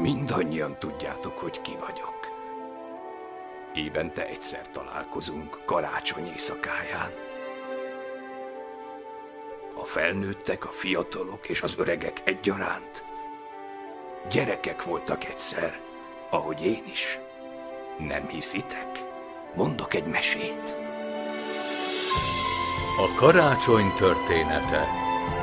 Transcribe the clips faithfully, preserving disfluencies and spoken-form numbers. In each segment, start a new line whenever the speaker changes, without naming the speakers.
Mindannyian tudjátok, hogy ki vagyok. Évente egyszer találkozunk karácsony éjszakáján. A felnőttek, a fiatalok és az öregek egyaránt gyerekek voltak egyszer, ahogy én is. Nem hiszitek? Mondok egy mesét.
A karácsony története.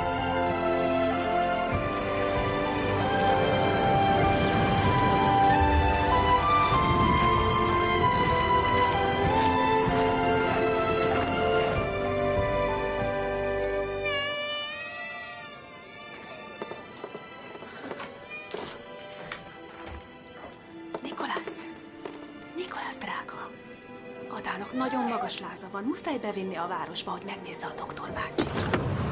Van, muszáj bevinni a városba, hogy megnézze a doktor bácsit.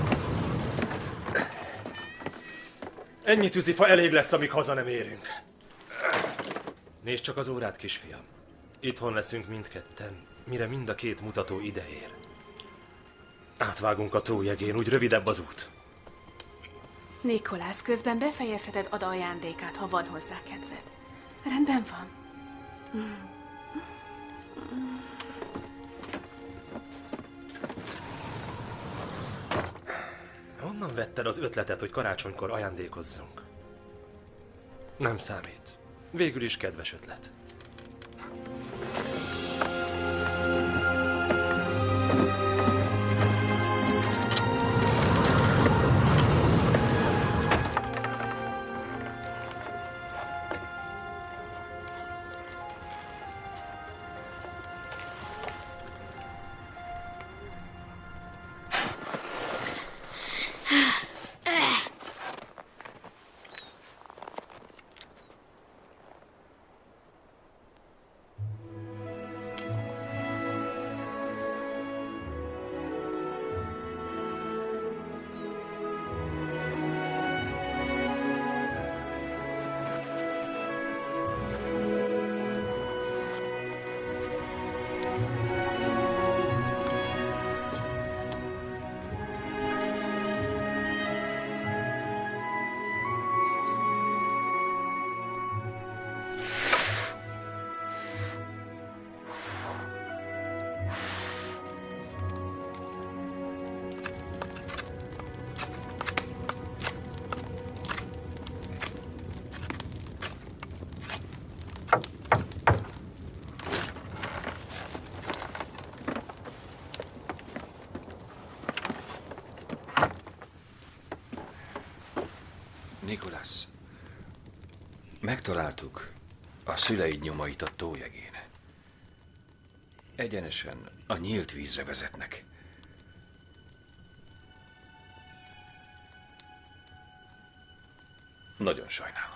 Ennyi tűzifa elég lesz, amíg haza nem érünk. Nézd csak az órát, kisfiam. Itthon leszünk mindketten, mire mind a két mutató ideér. Átvágunk a tó jegén, úgy rövidebb az út.
Nikolász, közben befejezheted Ada ajándékát, ha van hozzá kedved. Rendben van. Mm.
Honnan vetted az ötletet, hogy karácsonykor ajándékozzunk? Nem számít. Végül is kedves ötlet.
Nikolász, megtaláltuk a szüleid nyomait a tójegén. Egyenesen a nyílt vízre vezetnek. Nagyon sajnálom.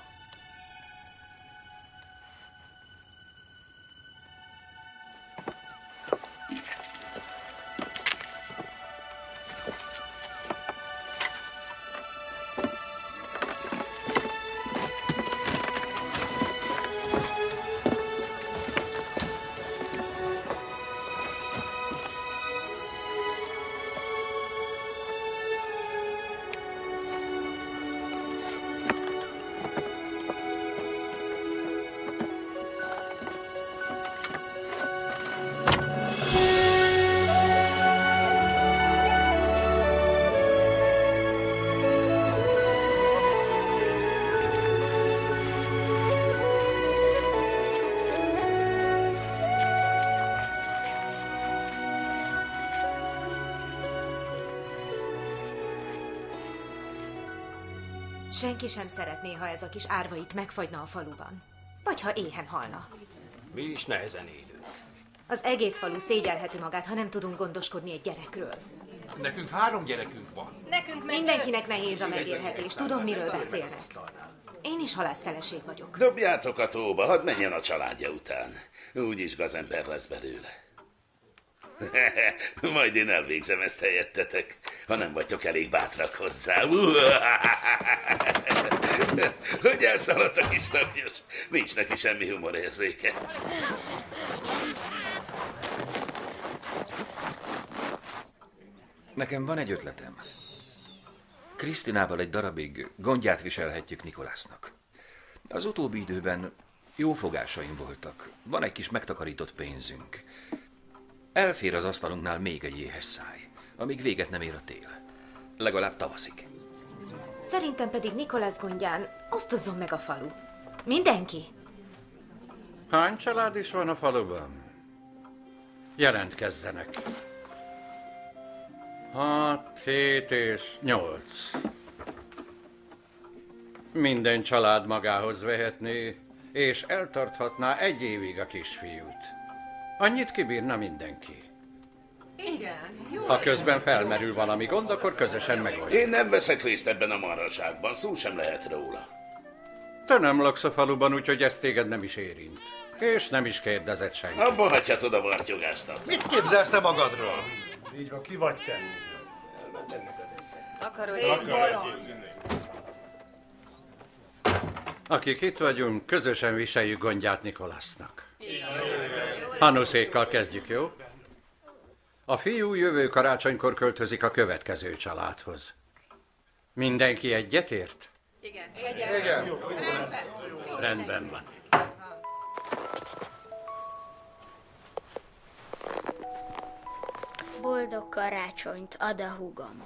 Senki sem szeretné, ha ez a kis árva itt megfagyna a faluban. Vagy ha éhen halna.
Mi is nehezen élünk.
Az egész falu szégyelheti magát, ha nem tudunk gondoskodni egy gyerekről.
Nekünk három gyerekünk van.
Nekünk Mindenkinek nehéz a megélhetés. Tudom, miről beszélnek. Én is halászfeleség vagyok.
Dobjátok a tóba, hadd menjen a családja után. Úgyis gazember lesz belőle. Majd én elvégzem ezt helyettetek, ha nem vagytok elég bátrak hozzá. Hogy elszaladt a kis tagnyos? Nincs neki semmi humorérzéke.
Nekem van egy ötletem. Krisztinával egy darabig gondját viselhetjük Nikolásznak.
Az utóbbi időben jó fogásaim voltak. Van egy kis megtakarított pénzünk. Elfér az asztalunknál még egy éhes száj, amíg véget nem ér a tél. Legalább tavaszig.
Szerintem pedig Nikolász gondján osztozzon meg a falu. Mindenki.
Hány család is van a faluban? Jelentkezzenek. Hat, hét és nyolc. Minden család magához vehetné, és eltarthatná egy évig a kisfiút. Annyit kibírna mindenki.
Igen, jó.
Ha közben felmerül valami gond, akkor közösen megoldjuk.
Én nem veszek részt ebben a marhaságban, szó sem lehet róla.
Te nem laksz a faluban, úgyhogy ez téged nem is érint. És nem is kérdezett senki.
Abba hagyhatod a vartyogáztat.
Mit képzelsz te magadról?
Így van, ki vagy te?
Takarodj, bolond.
Akik itt vagyunk, közösen viseljük gondját Nikolásznak. Hanuszékkal kezdjük, jó? A fiú jövő karácsonykor költözik a következő családhoz. Mindenki egyetért?
Igen.
Igen.
Rendben.
Rendben van.
Boldog karácsonyt, Ada húgom.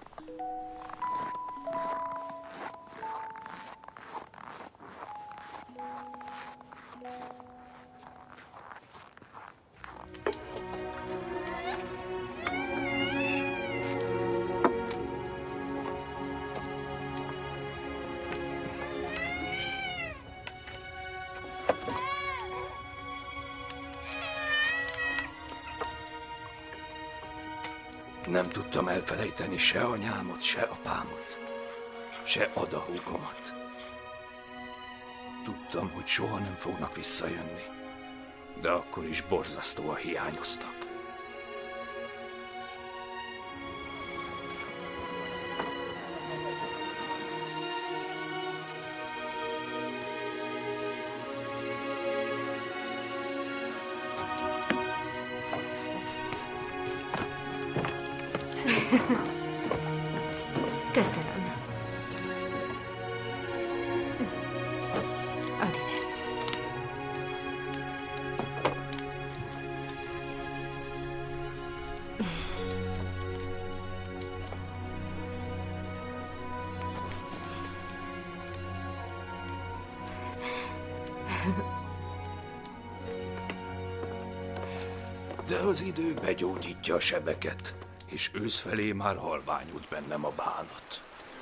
Nem tudtam elfelejteni se anyámot, se apámot, se Ada húgomat. Tudtam, hogy soha nem fognak visszajönni, de akkor is borzasztóan hiányoztak.
Köszönöm. Add ide.
De az idő begyógyítja a sebeket, és ősz felé már halványult bennem a bánat.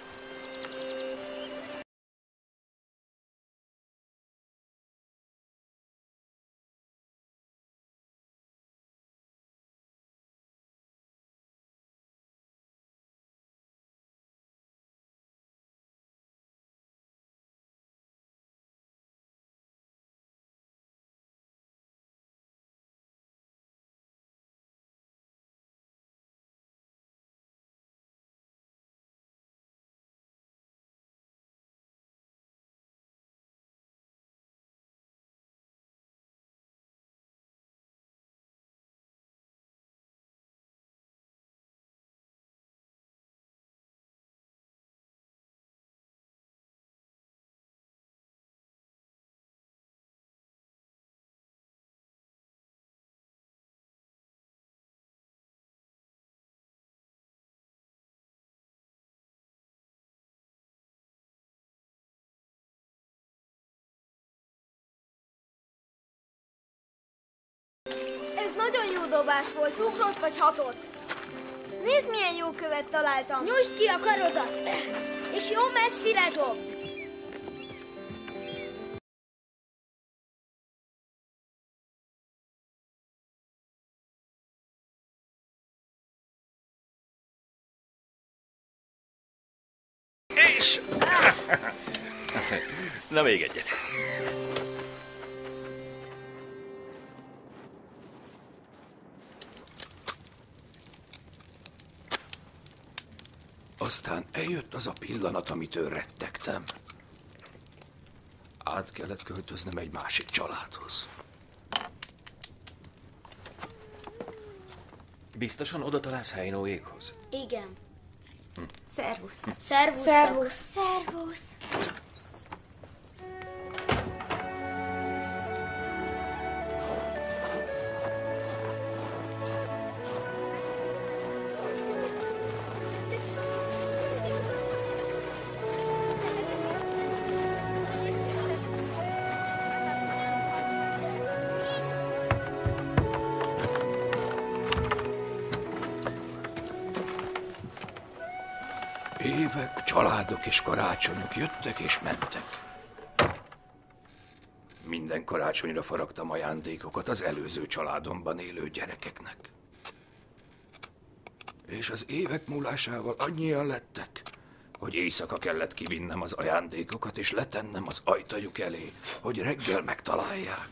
Ez nagyon jó dobás volt, ugrott vagy hatott. Nézd, milyen jó követ találtam. Nyújtsd ki a karodat, és jó messzire dobd.
És... Na, még egyet.
Aztán eljött az a pillanat, amitől rettegtem. Át kellett költöznem egy másik családhoz.
Biztosan oda találsz Heinóékhoz?
Igen.
Hm.
Szervusz.
Szervusz. Szervusz. Szervusz.
Évek, családok és karácsonyok jöttek és mentek. Minden karácsonyra faragtam ajándékokat az előző családomban élő gyerekeknek. És az évek múlásával annyian lettek, hogy éjszaka kellett kivinnem az ajándékokat és letennem az ajtajuk elé, hogy reggel megtalálják.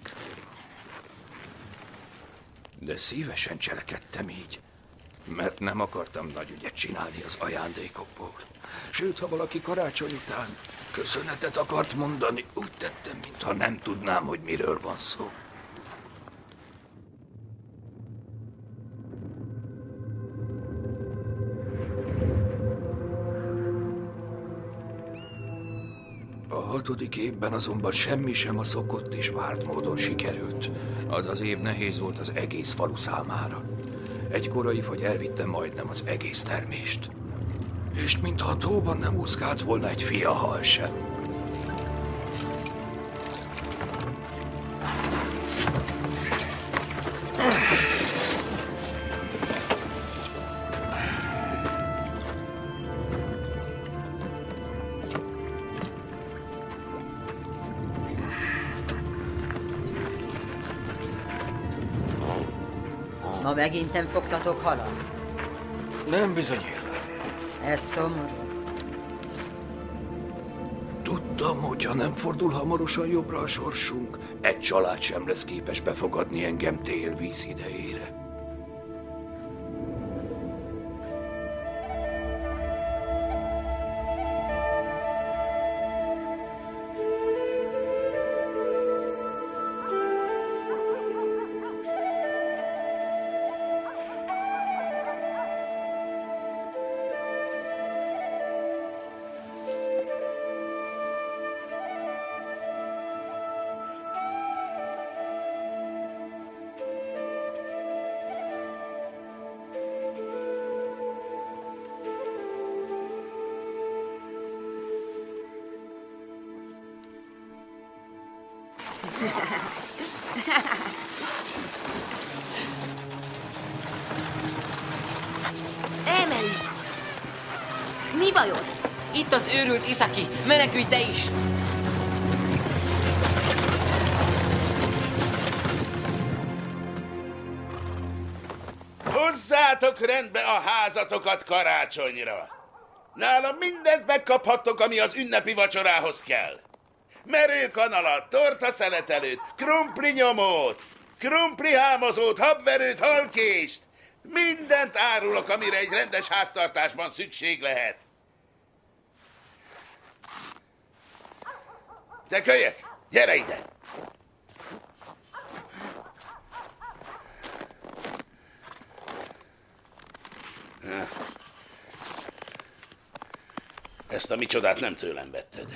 De szívesen cselekedtem így, mert nem akartam nagy ügyet csinálni az ajándékokból. Sőt, ha valaki karácsony után köszönetet akart mondani, úgy tettem, mintha nem tudnám, hogy miről van szó. A hatodik évben azonban semmi sem a szokott és várt módon sikerült. Az az év nehéz volt az egész falu számára. Egy korai fagy elvitte majdnem az egész termést. És mintha a tóban nem úszkált volna egy fiahal sem.
Ma megint nem fogtatok halat?
Nem bizony.
Ez szomorú.
Tudtam, hogy ha nem fordul hamarosan jobbra a sorsunk, egy család sem lesz képes befogadni engem télvíz idejére.
Emily! Mi bajod?
Itt az őrült Isaki! Menekülj te is!
Hozzátok rendbe a házatokat karácsonyra! Nálam mindent megkaphattok, ami az ünnepi vacsorához kell. Merőkanalat, tortaszeletelőt, krumplinyomót, krumplihámozót, habverőt, halkést. Mindent árulok, amire egy rendes háztartásban szükség lehet. Te kölyök, gyere ide! Ezt a micsodát nem tőlem vetted.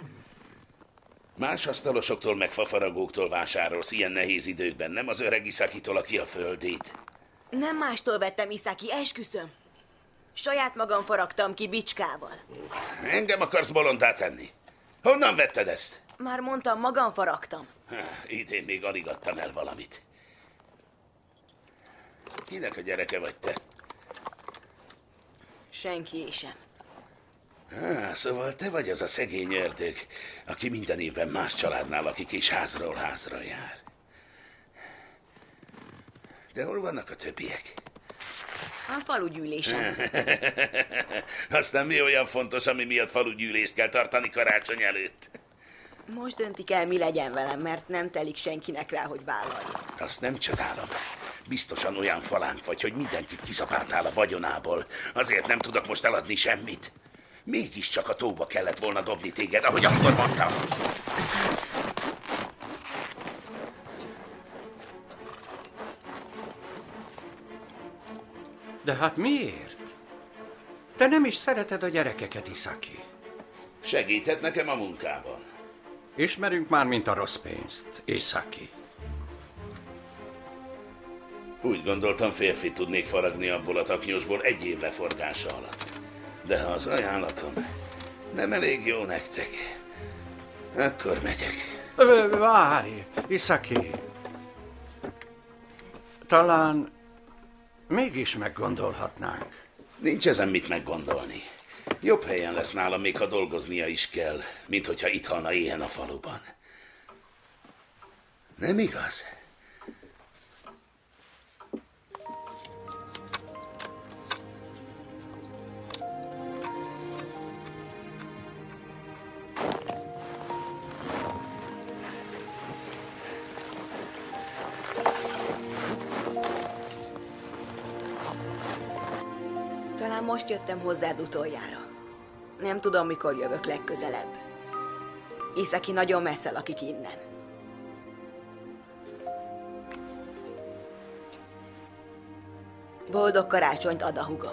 Más asztalosoktól meg fafaragóktól vásárolsz ilyen nehéz időkben, nem az öreg Isakitól, aki a földét.
Nem mástól vettem, Isaki, esküszöm. Saját magam faragtam ki bicskával.
Engem akarsz bolondá tenni? Honnan vetted ezt?
Már mondtam, magam faragtam.
Idén még alig adtam el valamit. Kinek a gyereke vagy te?
Senki sem.
Há, szóval te vagy az a szegény ördög, aki minden évben más családnál lakik és házról házra jár. De hol vannak a többiek?
A falugyűlésen.
Aztán mi olyan fontos, ami miatt falugyűlést kell tartani karácsony előtt?
Most döntik el, mi legyen velem, mert nem telik senkinek rá, hogy vállalja.
Azt nem csodálom. Biztosan olyan falánk vagy, hogy mindenkit kiszapáltál a vagyonából. Azért nem tudok most eladni semmit. Mégiscsak a tóba kellett volna dobni téged, ahogy akkor mondtam.
De hát miért? Te nem is szereted a gyerekeket, Isaki.
Segíthet nekem a munkában.
Ismerünk már, mint a rossz pénzt, Isaki.
Úgy gondoltam, férfi tudnék faragni abból a taknyosból egy év leforgása alatt. De ha az ajánlatom nem elég jó nektek, akkor megyek.
Várj, Isaki. Talán mégis meggondolhatnánk.
Nincs ezen mit meggondolni. Jobb helyen lesz nálam, még ha dolgoznia is kell, mint hogyha itt halna éhen a faluban. Nem igaz?
Talán most jöttem hozzád utoljára. Nem tudom, mikor jövök legközelebb. Isaki nagyon messze lakik innen. Boldog karácsonyt, Ada húgom.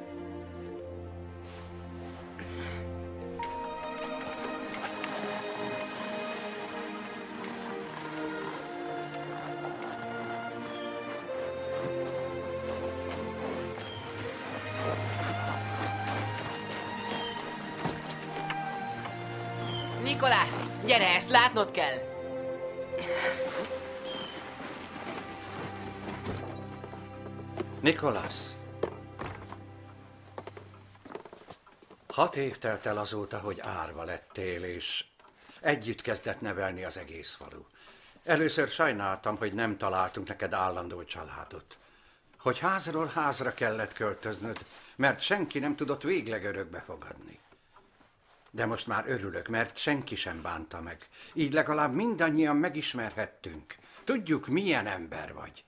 Nikolász, gyere, ezt látnod kell!
Nikolász! Hat év telt el azóta, hogy árva lettél, és együtt kezdett nevelni az egész falu. Először sajnáltam, hogy nem találtunk neked állandó családot. Hogy házról házra kellett költöznöd, mert senki nem tudott végleg örökbe fogadni. De most már örülök, mert senki sem bánta meg. Így legalább mindannyian megismerhettünk. Tudjuk, milyen ember vagy.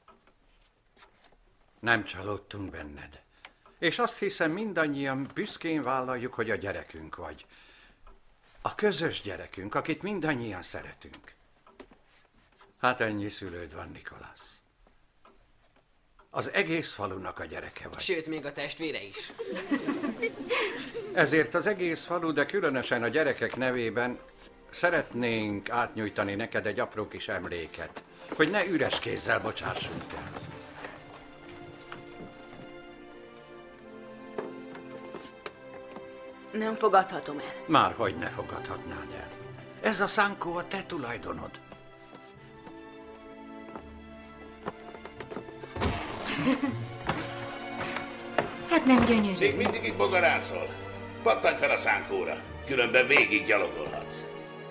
Nem csalódtunk benned. És azt hiszem, mindannyian büszkén vállaljuk, hogy a gyerekünk vagy. A közös gyerekünk, akit mindannyian szeretünk. Hát ennyi szülőd van, Nikolász. Az egész falunak a gyereke vagy.
Sőt, még a testvére is.
Ezért az egész falu, de különösen a gyerekek nevében szeretnénk átnyújtani neked egy apró kis emléket, hogy ne üres kézzel bocsássunk el.
Nem fogadhatom el.
Márhogy ne fogadhatnád el. Ez a szánkó a te tulajdonod.
Hát nem gyönyörű.
Még mindig itt bogarászol. Pattanj fel a szánkóra, különben végig gyalogolhatsz.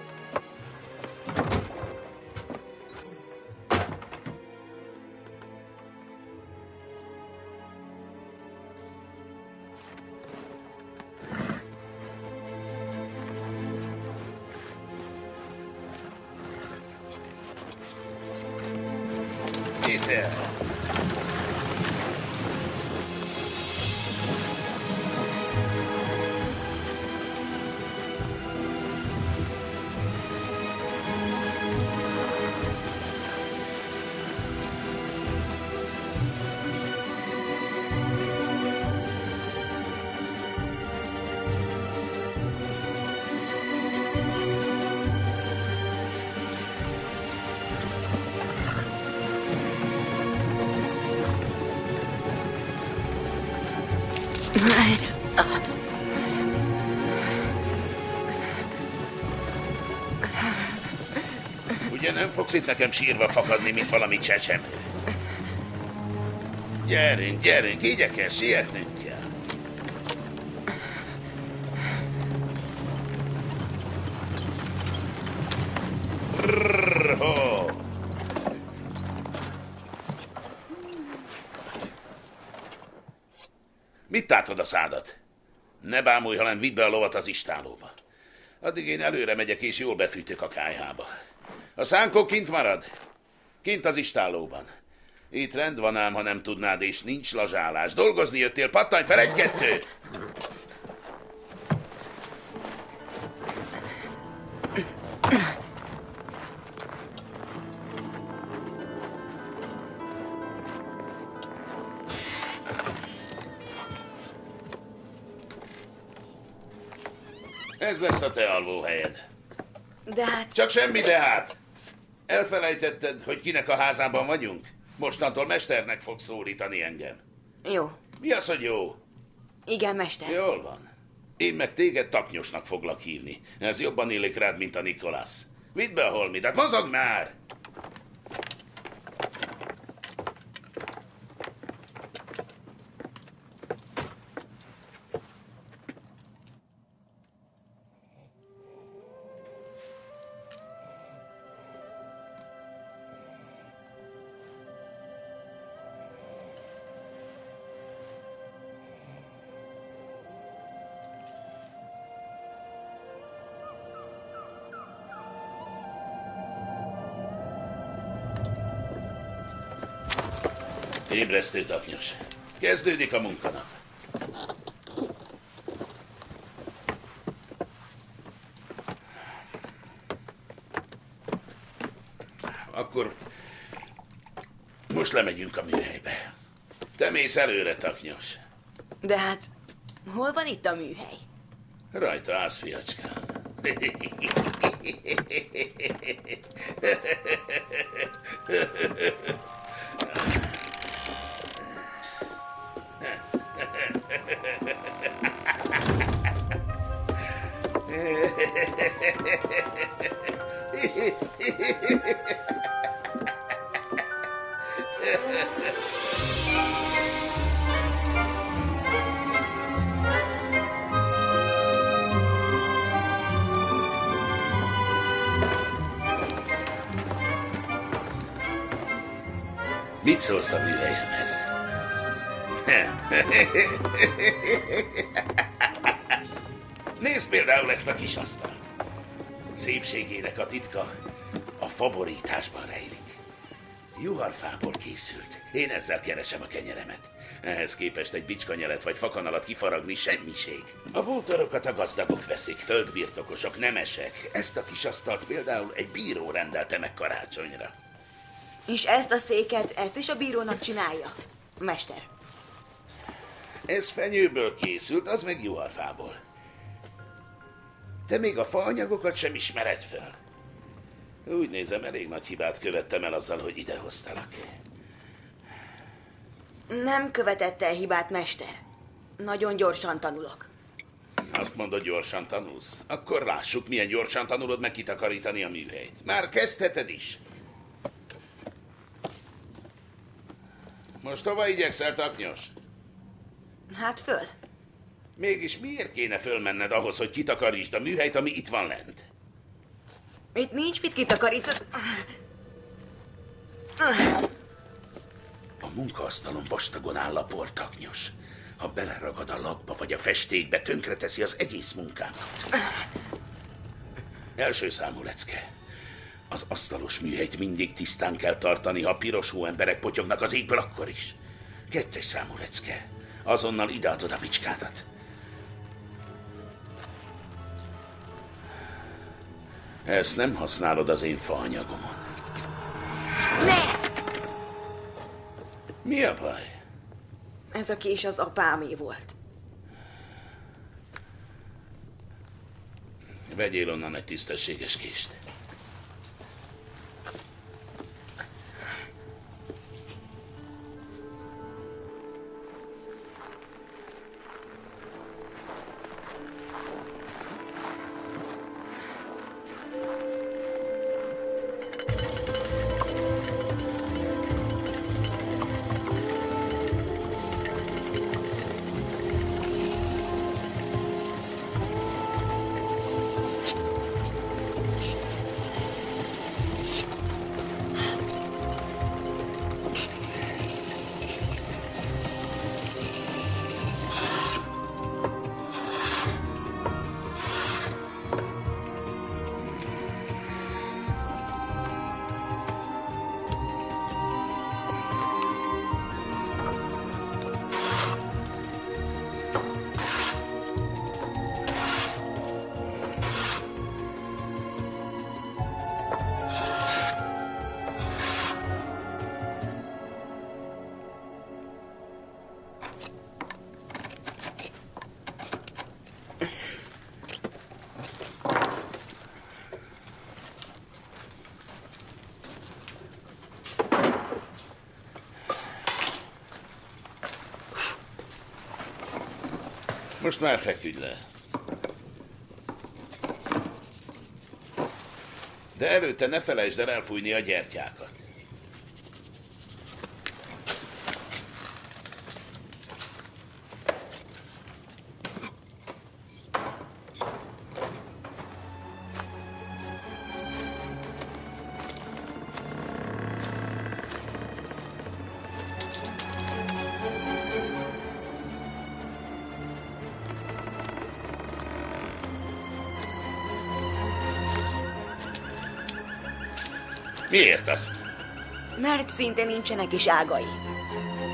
Péter! Ugye nem fogsz itt nekem sírva fakadni, mint valami csecsemő? Gyerünk, gyerünk, igyekezz, sietnünk kell. Rrrho. Mit tátod a szádat? Ne bámulj, hanem vidd be a lovat az istállóba. Addig én előre megyek, és jól befűtök a kályhába. A szánkó kint marad. Kint az istállóban. Itt rend van ám, ha nem tudnád, és nincs lazsálás. Dolgozni jöttél, pattanj fel, egy-kettő! Ez lesz a te alvóhelyed.
De hát...
Csak semmi de hát. Elfelejtetted, hogy kinek a házában vagyunk? Mostantól mesternek fog szólítani engem.
Jó.
Mi az, hogy jó?
Igen, mester.
Jól van. Én meg téged taknyosnak foglak hívni. Ez jobban illik rád, mint a Nikolász. Vidd be a holmidat, mozog már! Ébresztő taknyos. Kezdődik a munkanap. Akkor most lemegyünk a műhelybe. Te mész előre, taknyos.
De hát, hol van itt a műhely?
Rajta állsz, fiacskám. Mit szólsz a műhelyemhez? Nézd például ezt a kis asztalt. Szépségének a titka a faborításban rejlik. Juharfából készült. Én ezzel keresem a kenyeremet. Ehhez képest egy bicskanyelet vagy fakanalat kifaragni semmiség. A bútorokat a gazdagok veszik, földbirtokosok, nemesek. Ezt a kis asztalt például egy bíró rendelte meg karácsonyra.
És ezt a széket, ezt is a bírónak csinálja? Mester.
Ez fenyőből készült, az meg juharfából. Te még a faanyagokat sem ismered föl. Úgy nézem, elég nagy hibát követtem el azzal, hogy idehoztalak.
Nem követett el hibát, mester. Nagyon gyorsan tanulok.
Azt mondod, gyorsan tanulsz? Akkor lássuk, milyen gyorsan tanulod meg kitakarítani a műhelyt. Már kezdheted is. Most hova igyekszel, taknyos?
Hát föl.
Mégis miért kéne fölmenned ahhoz, hogy kitakarítsd a műhelyt, ami itt van lent?
Itt nincs mit kitakarítani.
A munkaasztalon vastagon áll a por, taknyos. Ha beleragad a lakba vagy a festékbe, tönkreteszi az egész munkámat. Első számú lecke. Az asztalos műhelyt mindig tisztán kell tartani, ha piros hóemberek potyognak az égből, akkor is. Kettes számú lecke. Azonnal ideadod a bicskádat. Ezt nem használod az én faanyagomon.
Ne!
Mi a baj?
Ez a kés az apámé volt.
Vegyél onnan egy tisztességes kést. Most már feküdj le. De előtte ne felejtsd el elfújni a gyertyákat. Miért azt?
Mert szinte nincsenek is ágai.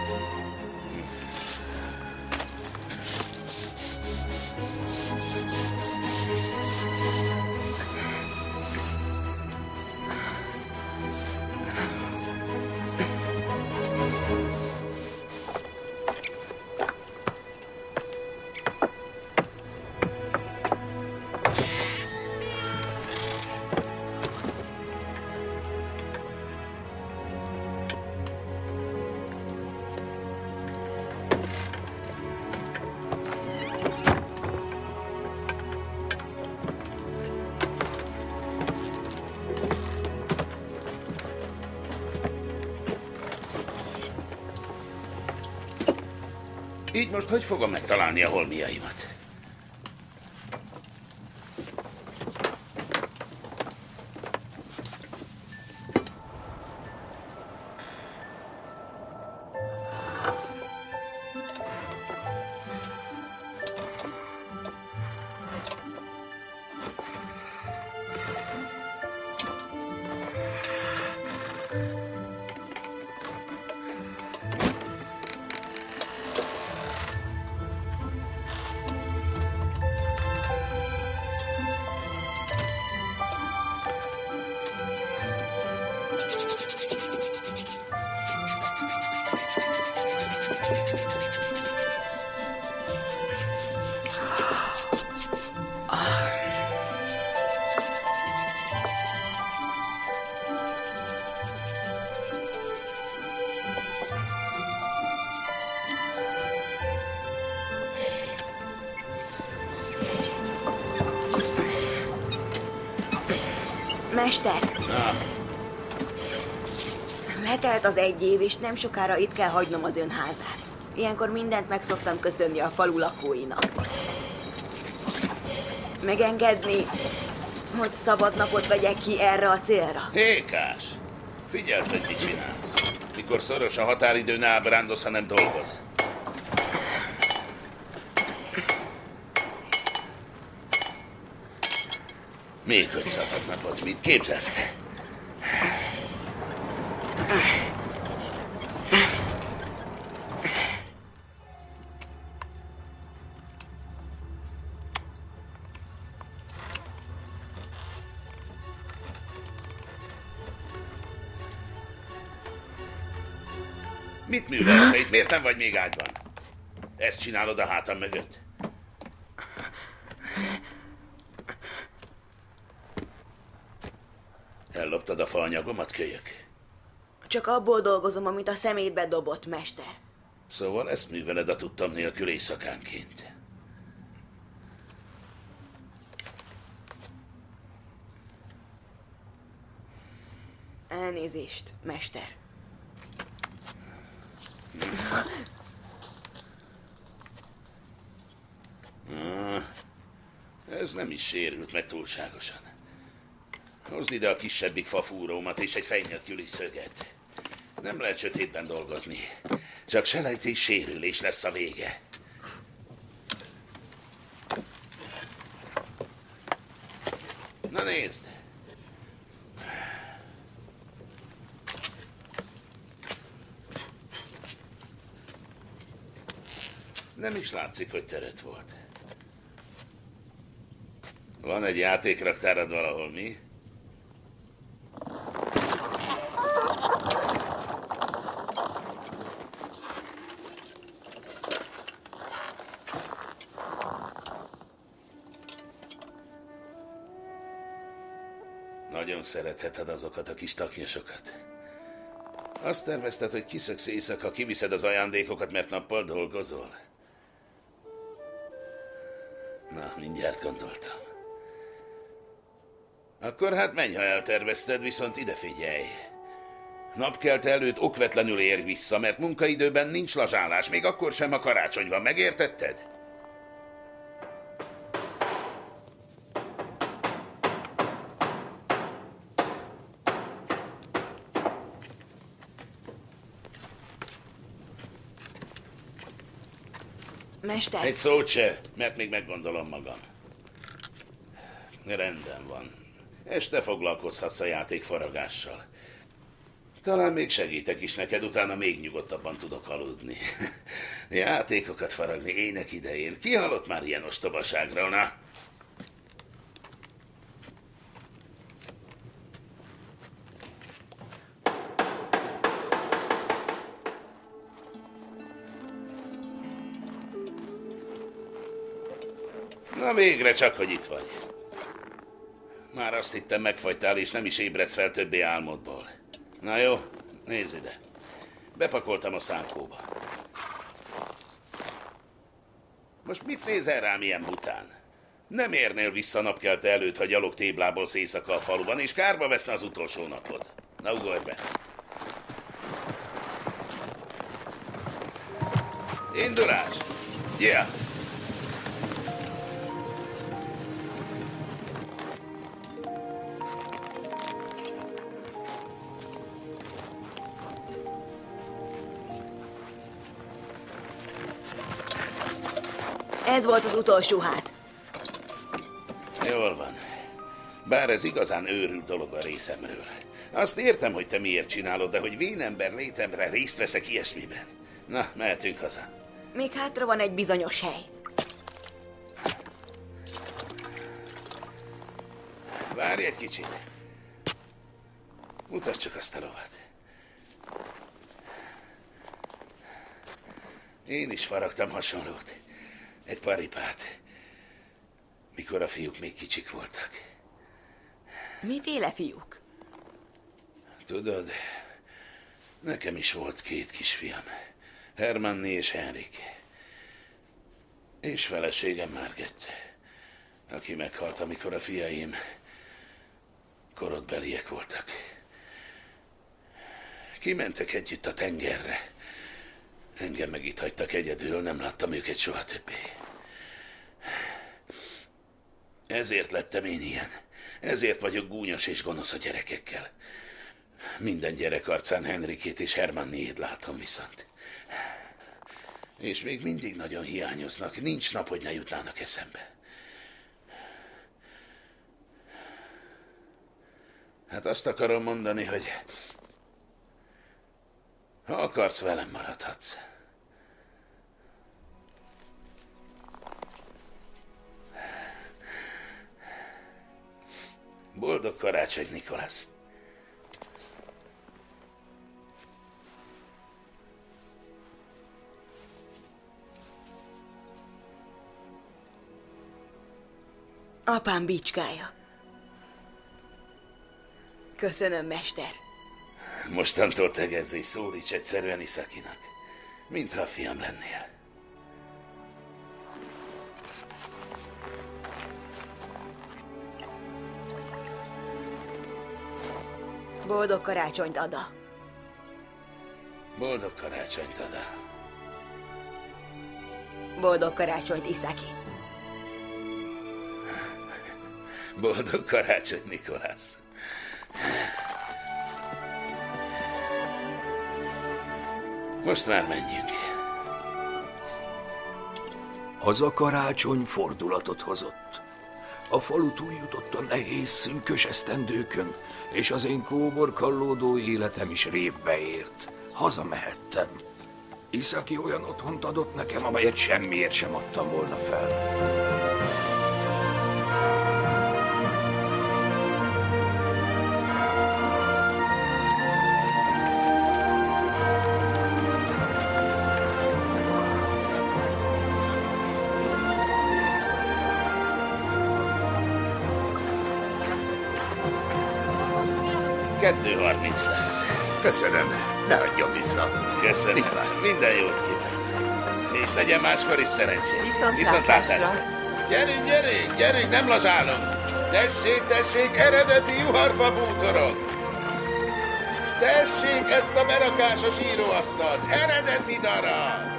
Így most hogy fogom megtalálni a holmiaimat?
Mester!
Na,
Letelt az egy év, és nem sokára itt kell hagynom az ön házát. Ilyenkor mindent meg szoktam köszönni a falu lakóinak. Megengedni, hogy szabad napot vegyek ki erre a célra?
Hékás! Figyeld, hogy mit csinálsz. Mikor szoros a határidő, ne ábrándozz, hanem dolgozz. Még öt szabad napot, mit képzelsz te? Mit művelsz te itt? Miért nem vagy még ágyban? Ezt csinálod a hátam mögött? Elloptad a faanyagomat, kölyök?
Csak abból dolgozom, amit a szemétbe dobott, mester.
Szóval ezt műveled a tudtam nélkül éjszakánként.
Elnézést, mester.
Ah, ez nem is sérült meg túlságosan. Hozd ide a kisebbik fafúrómat és egy fej nélküli szöget. Nem lehet sötétben dolgozni. Csak selejtés sérülés lesz a vége. Na nézd! Nem is látszik, hogy teret volt. Van egy játékraktárad valahol, mi? Nagyon szeretheted azokat a kis taknyosokat. Azt tervezted, hogy kiszöksz éjszaka, kiviszed az ajándékokat, mert nappal dolgozol? Na, mindjárt gondoltam. Akkor hát menj, ha eltervezted, viszont ide figyelj. Napkelte előtt okvetlenül érj vissza, mert munkaidőben nincs lazsálás, még akkor sem, ha karácsony van, megértetted?
Mester.
Egy szót se, mert még meggondolom magam. Rendben van. Este foglalkozhatsz a játékfaragással. Talán még segítek is neked, utána még nyugodtabban tudok aludni. Játékokat faragni ének idején. Ki hallott már ilyen ostobaságról, na? Na végre csak, hogy itt vagy. Már azt hittem, megfagytál, és nem is ébredsz fel többé álmodból. Na jó, nézz ide. Bepakoltam a szánkóba. Most mit nézel rám ilyen bután? Nem érnél vissza napkelte előtt, ha gyalog téblából éjszaka a faluban, és kárba veszne az utolsó napod. Na, ugorj be. Indulás! Yeah!
Ez volt az utolsó ház.
Jól van. Bár ez igazán őrült dolog a részemről. Azt értem, hogy te miért csinálod, de hogy vénember létemre részt veszek ilyesmiben. Na, mehetünk haza.
Még hátra van egy bizonyos hely.
Várj egy kicsit. Mutasd csak azt a lovat. Én is faragtam hasonlót. Egy paripát. Mikor a fiúk még kicsik voltak.
Miféle fiúk?
Tudod, nekem is volt két kisfiam. Hermanni és Henrik. És feleségem Margit, aki meghalt, amikor a fiaim korodbeliek voltak. Kimentek együtt a tengerre. Engem meg itt hagytak egyedül, nem láttam őket soha többé. Ezért lettem én ilyen. Ezért vagyok gúnyos és gonosz a gyerekekkel. Minden gyerek arcán Henrikét és Hermanniét látom viszont. És még mindig nagyon hiányoznak. Nincs nap, hogy ne jutnának eszembe. Hát azt akarom mondani, hogy ha akarsz, velem maradhatsz. Boldog karácsony, Nicholas!
Apám bicskája. Köszönöm, mester.
Mostantól tegezz és szólíts egyszerűen Isakinak. Mintha a fiam lennél.
Boldog karácsonyt, Ada.
Boldog karácsonyt, Ada.
Boldog karácsonyt, Isaki.
Boldog karácsonyt, Nicholas. Most már menjünk.
Az a karácsony fordulatot hozott. A falu túljutott a nehéz, szűkös esztendőkön, és az én kóborkallódó életem is révbe ért. Hazamehettem. Isaki olyan otthont adott nekem, amelyet semmiért sem adtam volna fel.
kettő harminc lesz.
Köszönöm, ne hagyjon vissza.
Köszönöm.
Viszlát.
Minden jót kívánok. És legyen máskor is szerencsém.
Viszontlátásra.
Viszontlátásra. Gyerünk, gyerünk, gyerünk, nem lazálunk. Tessék, tessék, eredeti juharfa bútorok. Tessék ezt a berakásos íróasztalt. Eredeti darab.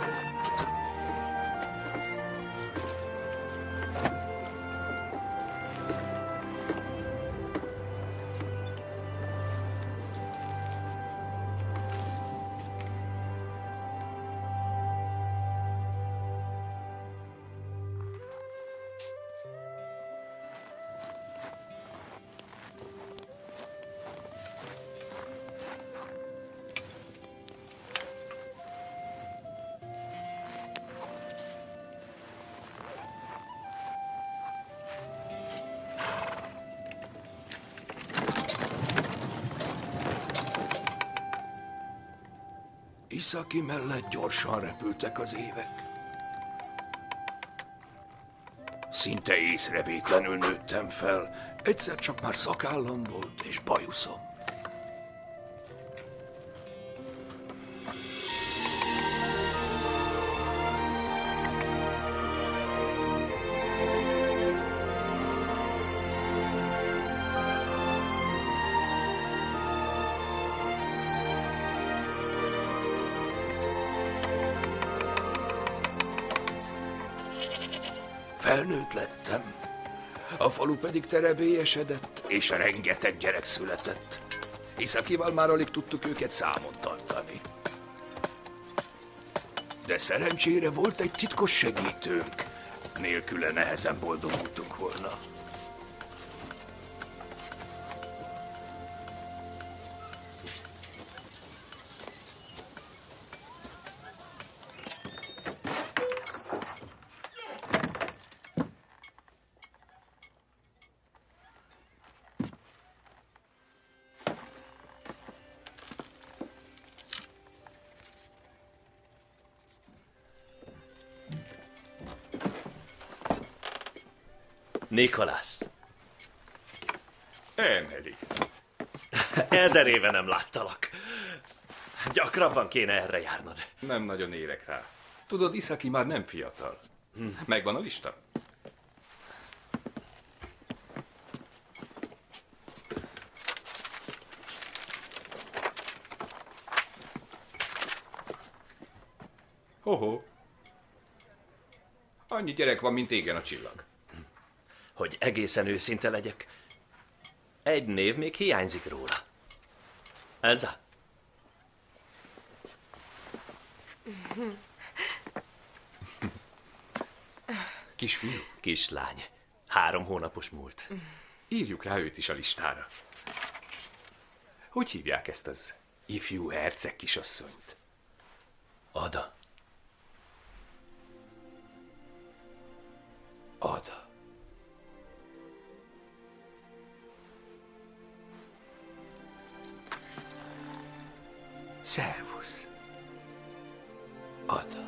Isaki mellett gyorsan repültek az évek. Szinte észrevétlenül nőttem fel. Egyszer csak már szakállam volt és bajuszom. felnőtt lettem, a falu pedig terebélyesedett, és rengeteg gyerek született. Isakival már alig tudtuk őket számon tartani. De szerencsére volt egy titkos segítőnk. Nélküle nehezen boldogultunk volna.
Nikolász.
Emeli.
Ezer éve nem láttalak. Gyakrabban kéne erre járnod.
Nem nagyon érek rá. Tudod, Isaki már nem fiatal. Megvan a lista? Hoho. Annyi gyerek van, mint égen a csillag.
Hogy egészen őszinte legyek, egy név még hiányzik róla. Ez a...
Kisfiú?
Kislány. Három hónapos múlt.
Írjuk rá őt is a listára. Hogy hívják ezt az ifjú herceg kisasszonyt?
Ada.
Ada. Szervusz. Ada.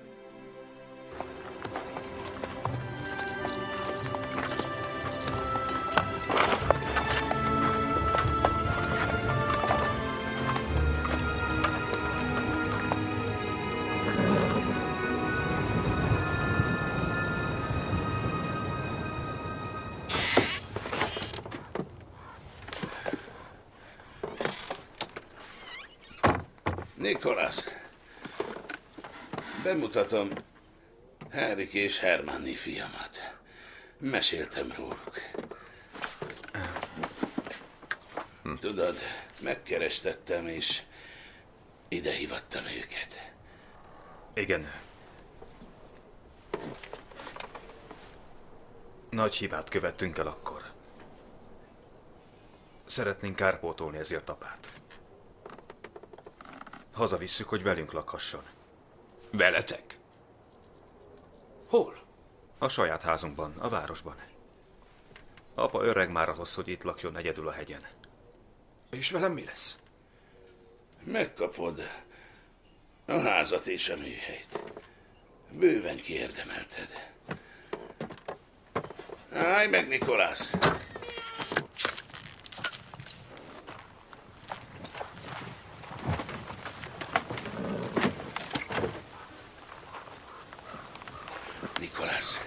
Nikolász, bemutatom Henrik és Hermanni fiamat. Meséltem róluk. Tudod, megkerestettem, és ide hívattam őket.
Igen. Nagy hibát követtünk el akkor. Szeretnénk kárpótolni ezért apát. Hazavisszük, hogy velünk lakhasson.
Veletek? Hol?
A saját házunkban, a városban. Apa öreg már ahhoz, hogy itt lakjon egyedül a hegyen.
És velem mi lesz?
Megkapod a házat és a műhelyt. Bőven kiérdemelted. Állj meg, Nikolász! Nikolász.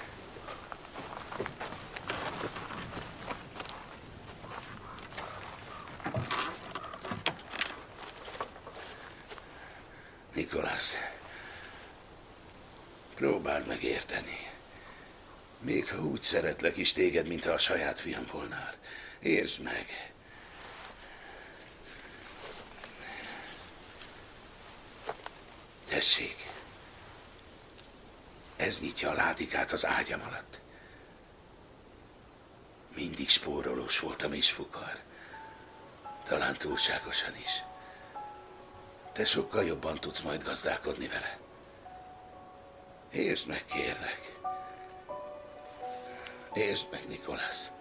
Nikolász. Próbáld meg érteni. Még ha úgy szeretlek is téged, mintha a saját fiam volnál. Értsd meg. Tessék. Ez nyitja a látikát az ágyam alatt. Mindig spórolós voltam és fukar. Talán túlságosan is. Te sokkal jobban tudsz majd gazdálkodni vele. Értsd meg, kérlek. Értsd meg, Nikolász.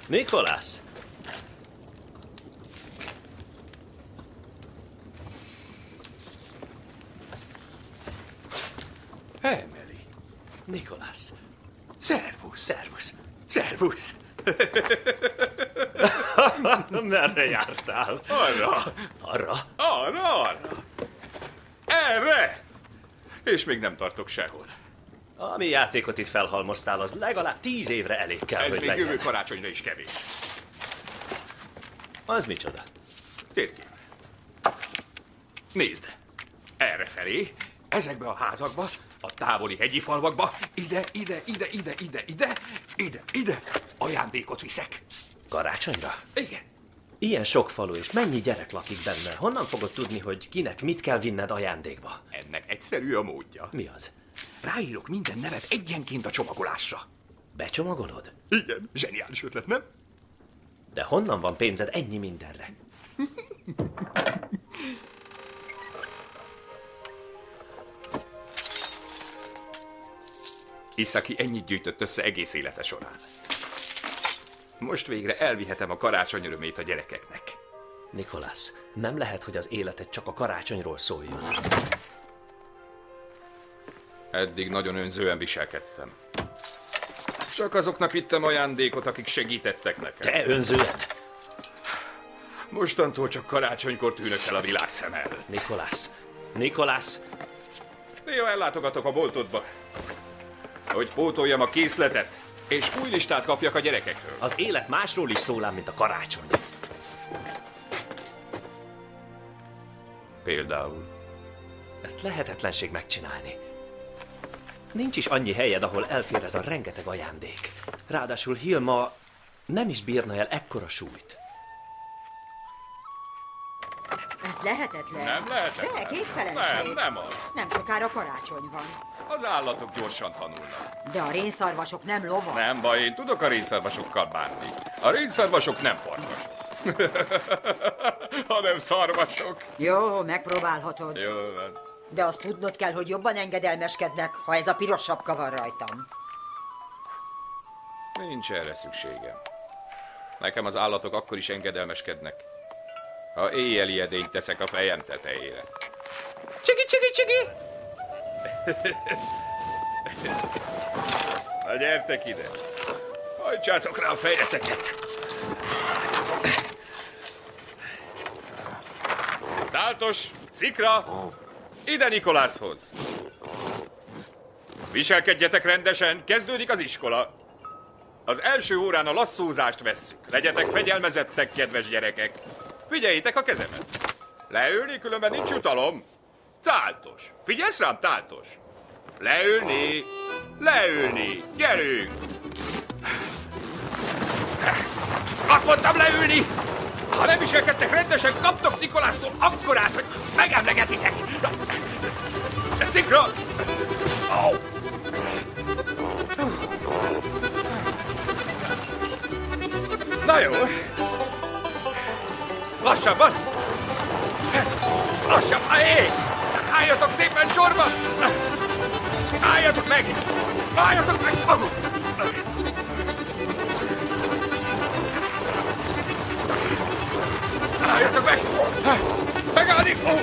Nikolász!
Emeli.
Nikolász!
Szervusz!
Szervusz!
Szervusz!
Merre jártál?
Arra!
Arra?
Arra, arra! Erre! És még nem tartok sehol.
Ami játékot itt felhalmoztál, az legalább tíz évre elég kell,
Ez
hogy
még
legyen.
jövő karácsonyra is kevés.
Az micsoda?
Térkép. Nézd! Errefelé, ezekbe a házakba, a távoli hegyi falvakba, ide, ide, ide, ide, ide, ide, ide, ide, ajándékot viszek.
Karácsonyra?
Igen.
Ilyen sok falu, és mennyi gyerek lakik benne? Honnan fogod tudni, hogy kinek mit kell vinned ajándékba?
Ennek egyszerű a módja.
Mi az?
Ráírok minden nevet egyenként a csomagolásra.
Becsomagolod?
Igen, zseniális ötlet, nem?
De honnan van pénzed ennyi mindenre?
Isaki ennyit gyűjtött össze egész élete során. Most végre elvihetem a karácsony örömét a gyerekeknek.
Nikolász, nem lehet, hogy az életed csak a karácsonyról szóljon.
Eddig nagyon önzően viselkedtem. Csak azoknak vittem ajándékot, akik segítettek nekem.
Te önzően?
Mostantól csak karácsonykor tűnök el a világ szem előtt.
Nikolász, Nikolász!
Néha ellátogatok a boltodba, hogy pótoljam a készletet, és új listát kapjak a gyerekekről.
Az élet másról is szól ám, mint a karácsony.
Például?
Ezt lehetetlenség megcsinálni. Nincs is annyi helyed, ahol elfér ez a rengeteg ajándék. Ráadásul Hilma nem is bírna el ekkora súlyt.
Ez lehetetlen.
Nem lehetetlen.
De képtelenség.
Nem, nem az.
Nem sokára karácsony van.
Az állatok gyorsan tanulnak.
De a rénszarvasok nem lovak.
Nem baj, én tudok a rénszarvasokkal bánni. A rénszarvasok nem farkasok. hanem szarvasok.
Jó, megpróbálhatod.
Jó van.
De azt tudnod kell, hogy jobban engedelmeskednek, ha ez a piros sapka van rajtam.
Nincs erre szükségem. Nekem az állatok akkor is engedelmeskednek, ha éjjeli edényt teszek a fejem tetejére. Csigi, csigi, csigi! Na gyertek ide! Hajtsátok rá a fejeteket! Táltos, Szikra! Ide Nikolászhoz! Viselkedjetek rendesen, kezdődik az iskola. Az első órán a lasszózást vesszük. Legyetek fegyelmezettek, kedves gyerekek. Figyeljétek a kezemet. Leülni, különben nincs jutalom. Táltos. Figyelsz rám, Táltos? Leülni. Leülni. Gyerünk. Azt mondtam leülni. Ha nem viselkedtek rendesen, kaptok Nikolásztól akkorát, hogy megemlegetitek. Szikra! Oh. Na jó. Lassabban. Lassabban. Hé! Álljatok szépen sorba! Álljatok meg! Álljatok meg! Álljatok meg! Megállni! Oh.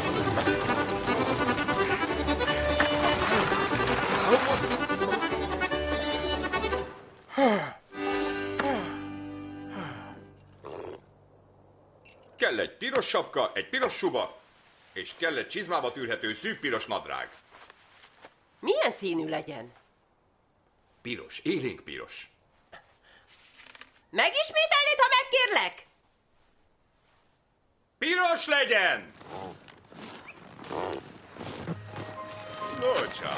Kell egy piros sapka, egy piros suba, és kell egy csizmába tűrhető szűk piros nadrág.
Milyen színű legyen?
Piros, élénk piros.
Megismételnéd, ha megkérlek?
Piros legyen! Nocsa!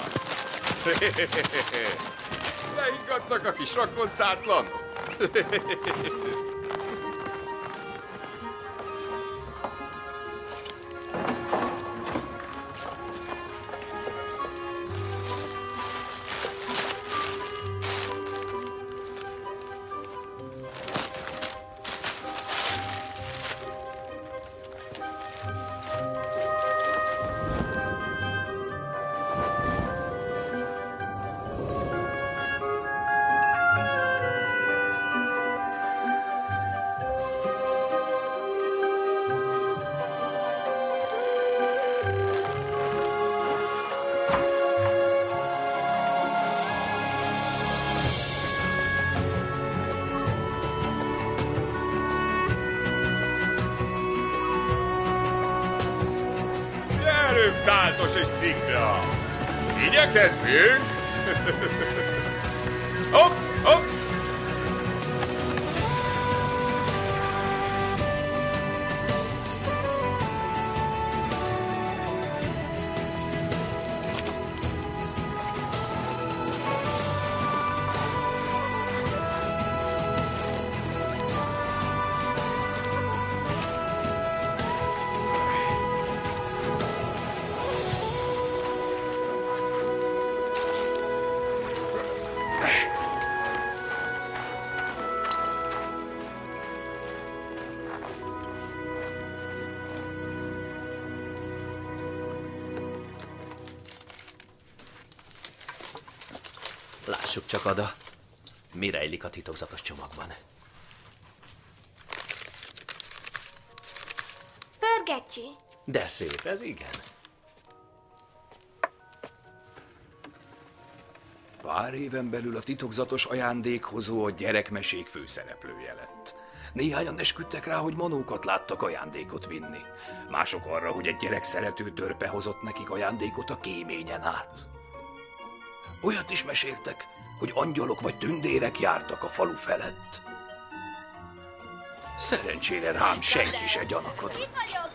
Leiggattak a kis rakoncátlan! csodálatos és szinkra. Igyekezzünk! Hopp, hopp!
Lássuk csak, Ada, mi rejlik a titokzatos csomagban.
Pörgecsi.
De szép, ez igen.
Pár éven belül a titokzatos ajándékhozó a gyerekmesék főszereplője lett. Néhányan esküdtek rá, hogy manókat láttak ajándékot vinni. Mások arra, hogy egy gyerek szerető törpe hozott nekik ajándékot a kéményen át. Olyat is meséltek, hogy angyalok vagy tündérek jártak a falu felett. Szerencsére rám senki se gyanakodott.
Itt vagyok!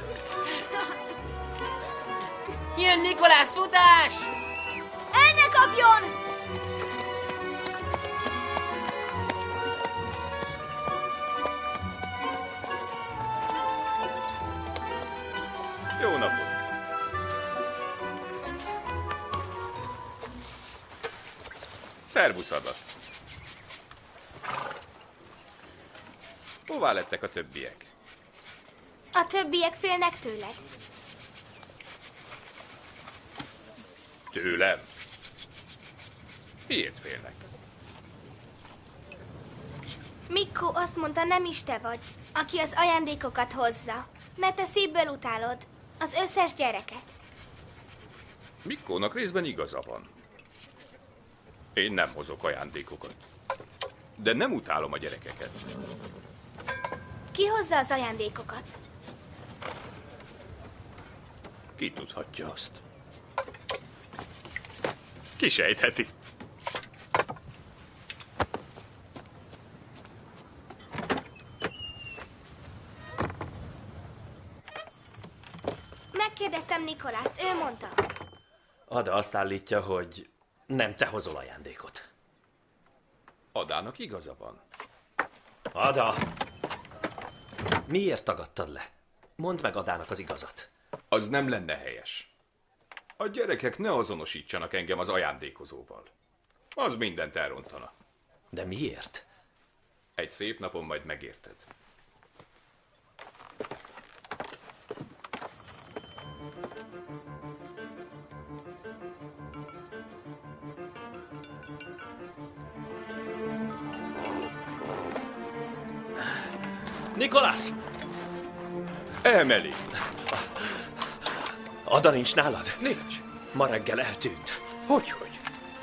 Jön Nikolász, futás!
El ne kapjon!
Jó napot! Szervusz, Ada! Hová lettek a többiek?
A többiek félnek tőled.
Tőlem? Miért félnek?
Mikko azt mondta, nem is te vagy, aki az ajándékokat hozza, mert te szívből utálod az összes gyereket.
Mikkónak részben igaza van. Én nem hozok ajándékokat. De nem utálom a gyerekeket.
Ki hozza az ajándékokat?
Ki tudhatja azt? Ki sejtheti?
Megkérdeztem Nikolászt, ő mondta.
Ada azt állítja, hogy nem te hozol ajándékot.
Adának igaza van.
Ada! Miért tagadtad le? Mondd meg Adának az igazat.
Az nem lenne helyes. A gyerekek ne azonosítsanak engem az ajándékozóval. Az mindent elrontana.
De miért?
Egy szép napon majd megérted.
Nikolász!
Emeli!
Ada nincs nálad?
Nincs.
Ma reggel eltűnt.
Hogyhogy?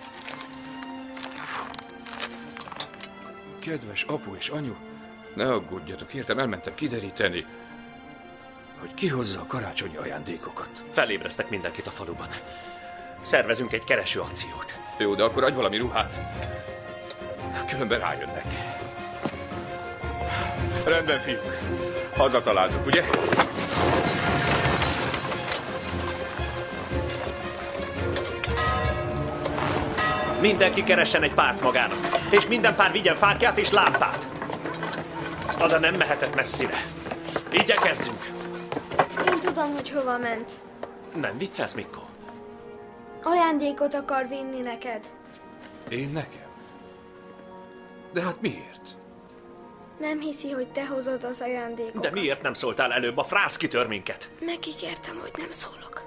Kedves apu és anyu, ne aggódjatok, értem, elmentem kideríteni, hogy ki hozza a karácsonyi ajándékokat.
Felébreztek mindenkit a faluban. Szervezünk egy kereső akciót.
Jó, de akkor adj valami ruhát. Különben rájönnek. Rendben, fiúk. Hazataláltuk, ugye?
Mindenki keressen egy párt magának, és minden pár vigyen fákját és lámpát. Ada nem mehetett messzire. Igyekezzünk.
Én tudom, hogy hova ment.
Nem viccelsz, Mikko?
Ajándékot akar vinni neked.
Én nekem? De hát miért?
Nem hiszi, hogy te hozod az ajándékokat.
De miért nem szóltál előbb? A frász kitör minket.
Megígértem, hogy nem szólok.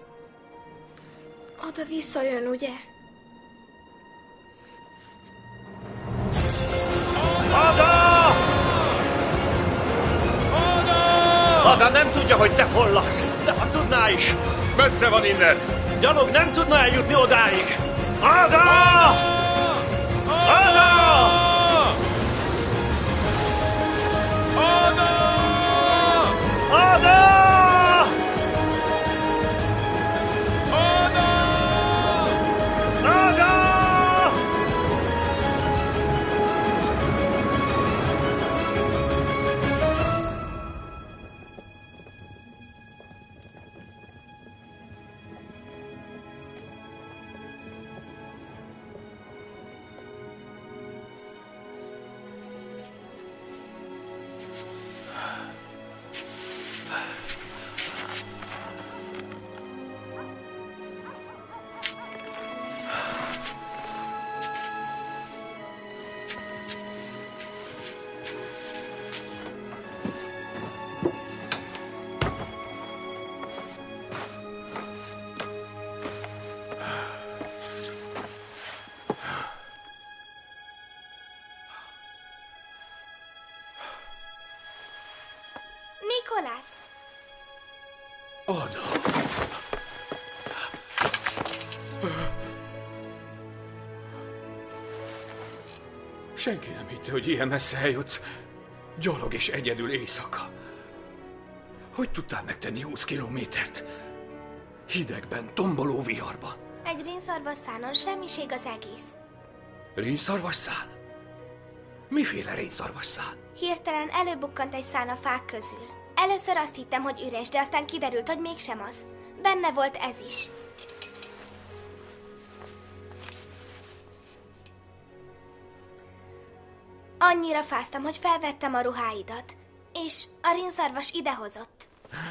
Ada visszajön, ugye?
Ada! Ada! Ada nem tudja, hogy te hol laksz, de ha tudná is.
Messze van innen.
Gyanok nem tudna eljutni odáig. Ada! Ada!
Ada!
Ada!
Nikolász?
Ada. Senki nem hitte, hogy ilyen messze eljutsz. Gyalog és egyedül éjszaka. Hogy tudtál megtenni húsz kilométert? Hidegben, tomboló viharban.
Egy rénszarvasszánon semmiség az egész.
Rénszarvasszán? Miféle rénszarvasszán?
Hirtelen előbukkant egy szán a fák közül. Először azt hittem, hogy üres, de aztán kiderült, hogy mégsem az. Benne volt ez is. Annyira fáztam, hogy felvettem a ruháidat, és a rénszarvas idehozott.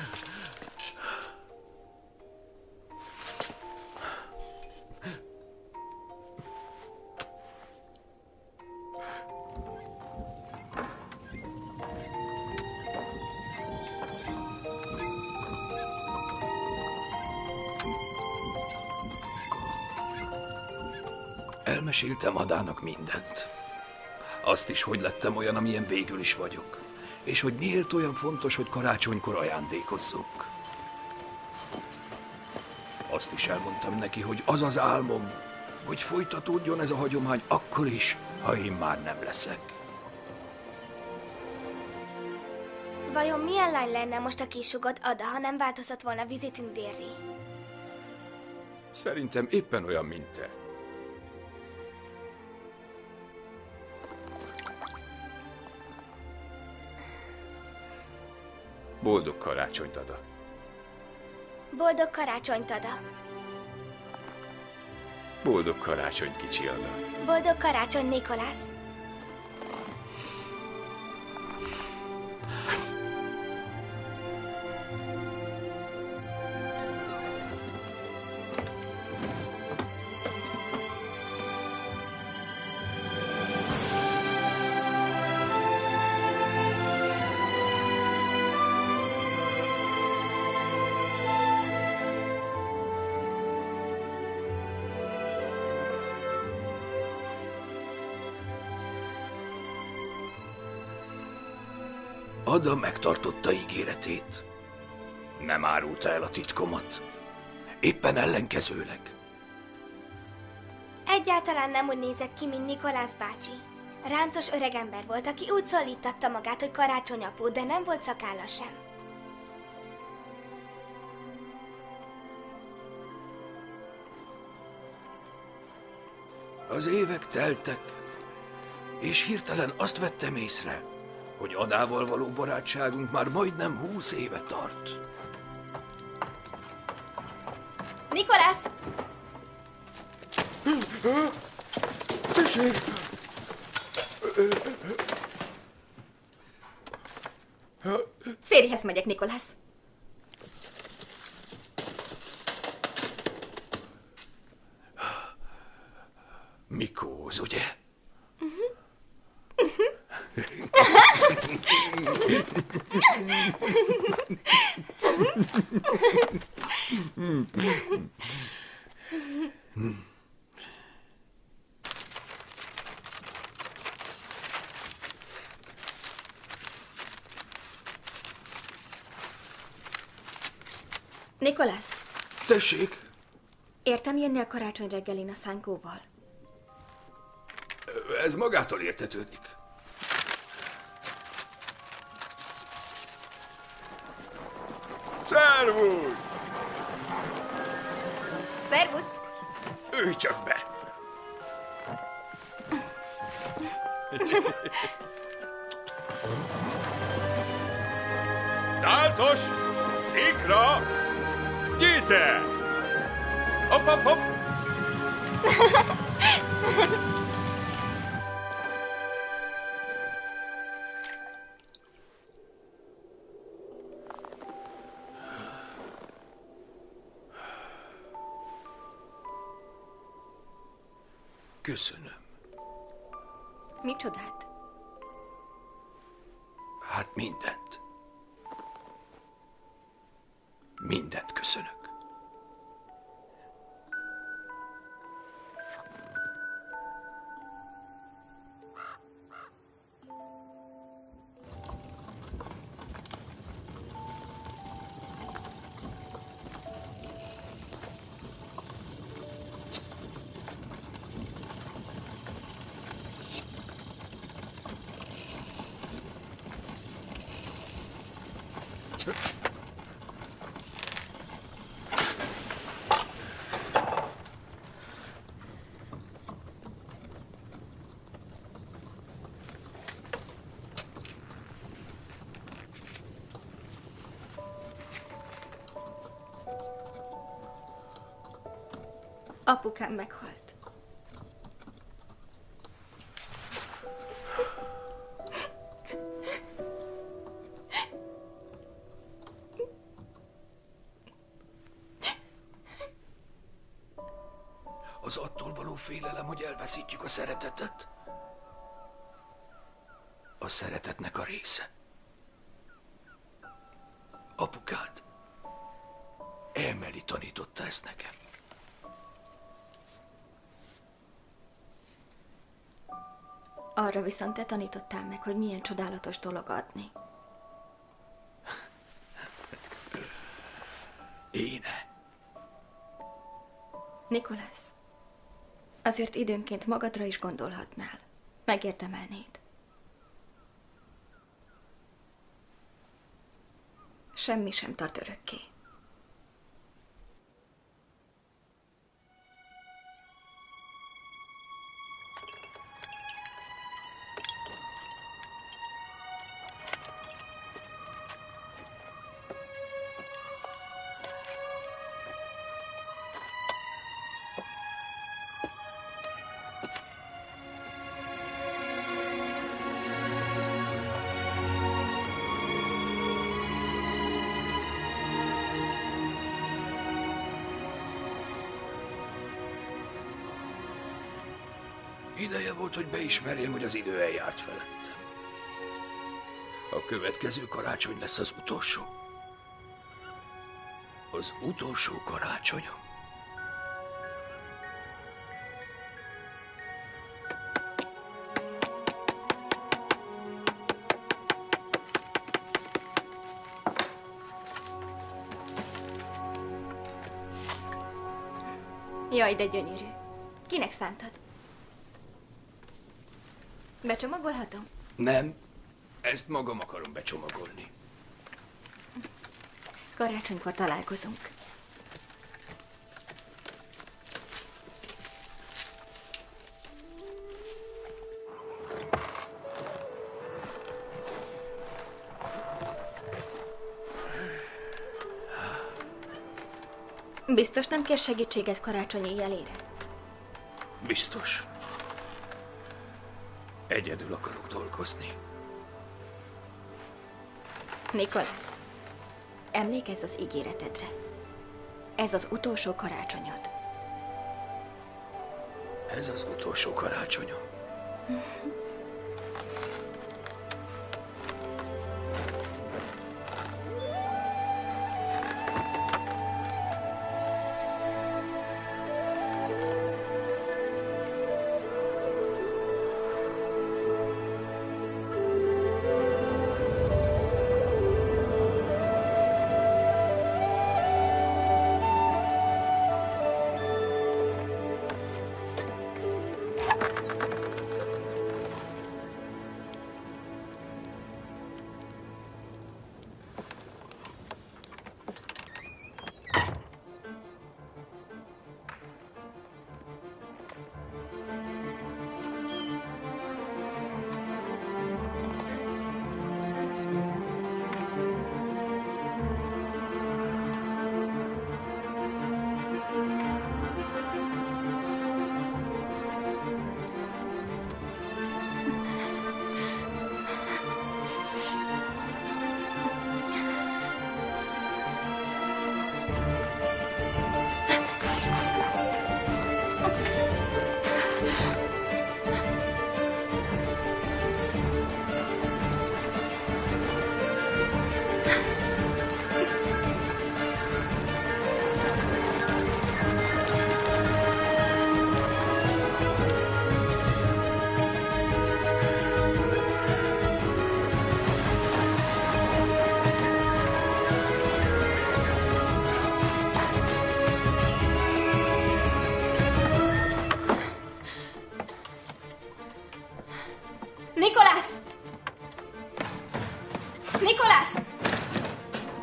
Elmeséltem Adának mindent. Azt is, hogy lettem olyan, amilyen végül is vagyok. És hogy miért olyan fontos, hogy karácsonykor ajándékozzunk. Azt is elmondtam neki, hogy az az álmom, hogy folytatódjon ez a hagyomány akkor is, ha én már nem leszek.
Vajon milyen lány lenne most a kisugod Ada, ha nem változott volna vizitünk délré?
Szerintem éppen olyan, mint te. Boldog karácsonyt, Ada.
Boldog karácsonyt, Ada.
Boldog karácsonyt, kicsi Ada.
Boldog karácsony, Nikolász.
Ada megtartotta ígéretét. Nem árulta el a titkomat. Éppen ellenkezőleg.
Egyáltalán nem úgy nézett ki, mint Nikolász bácsi. Ráncos öregember volt, aki úgy szólítatta magát, hogy karácsonyapó, de nem volt szakálla sem.
Az évek teltek, és hirtelen azt vettem észre, hogy Adával való barátságunk már majdnem húsz éve tart.
Nikolász!
Tessék!
Férjhez megyek, Nikolász.
Mikóz, ugye?
Nikolász,
Tessék!
értem jönni a karácsony reggelin a szánkóval?
Ez magától értetődik. Szervusz!
Szervusz!
Ülj csak be!
Táltos! Szikra! Gyíte! Hopp, hopp, hopp!
Köszönöm.
Micsodát?
Hát mindent. Mindent köszönök.
Apukám meghalt.
Az attól való félelem, hogy elveszítjük a szeretetet, a szeretetnek a része. Apukád, Emily tanította ezt nekem.
Arra viszont te tanítottál meg, hogy milyen csodálatos dolog adni.
Éne.
Nikolász, azért időnként magadra is gondolhatnál. Megérdemelnéd. Semmi sem tart örökké.
Ideje volt, hogy beismerjem, hogy az idő eljárt felettem. A következő karácsony lesz az utolsó. Az utolsó karácsonyom.
Jaj, de gyönyörű. Kinek szántad? Becsomagolhatom?
Nem, ezt magam akarom becsomagolni.
Karácsonykor találkozunk. Biztos nem kér segítséget karácsonyi jelére?
Biztos. Egyedül akarok dolgozni.
Nikolász, emlékezz az ígéretedre. Ez az utolsó karácsonyod.
Ez az utolsó karácsonyom.
Nikolász! Nikolász!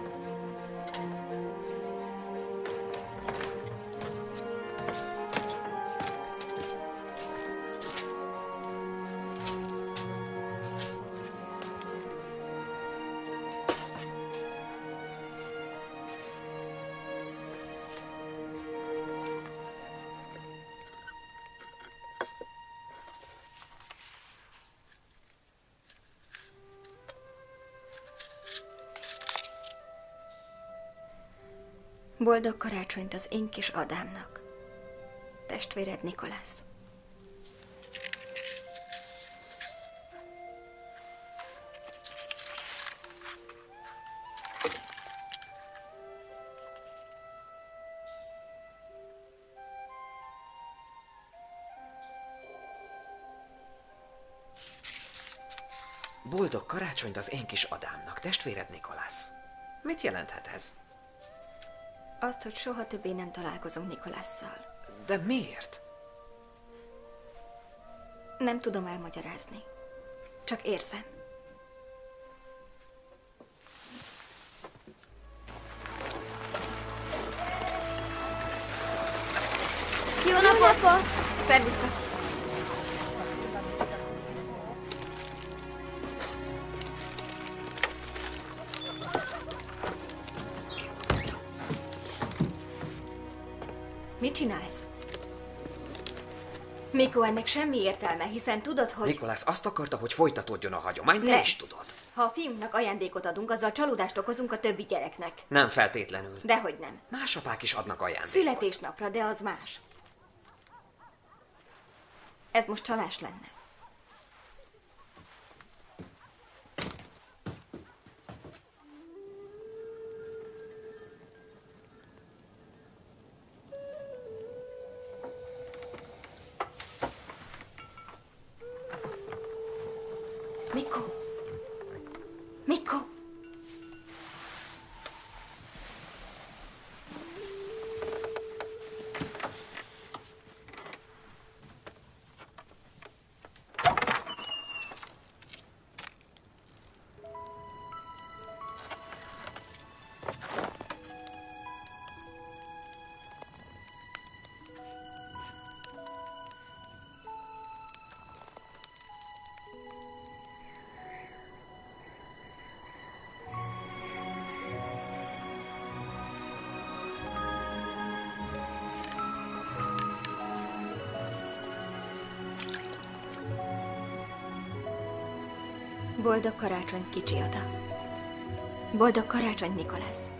Boldog karácsonyt az én kis Adámnak. Testvéred Nikolász.
Boldog karácsonyt az én kis Adámnak, testvéred Nikolász. Mit jelenthet ez?
Azt, hogy soha többé nem találkozunk Nikolásszal.
De miért?
Nem tudom elmagyarázni. Csak érzem.
Jó napot!
Szervusztok! Mit csinálsz? Mikó, ennek semmi értelme, hiszen tudod, hogy...
Nikolász azt akarta, hogy folytatódjon a hagyomány, te
Ne.
is tudod.
Ha a fiúnknak ajándékot adunk, azzal csalódást okozunk a többi gyereknek.
Nem feltétlenül.
Dehogy nem.
Más apák is adnak ajándékot.
Születésnapra, de az más. Ez most csalás lenne. Mikó! Mikó! Boldog karácsonyt, kicsi Ada. Boldog karácsonyt, Nikolász.